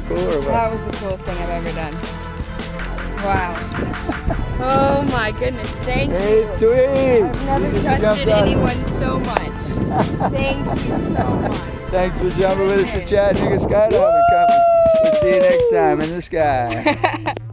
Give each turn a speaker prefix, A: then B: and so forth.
A: cool or what?
B: That was the coolest thing I've ever done. Wow. Oh my goodness, thank
A: Hey,
B: you.
A: Tweet!
B: I've never trusted anyone so much. Thank you so much.
A: Thanks for jumping with us to Chattanooga Skydiving Company. We'll see you next time in the sky.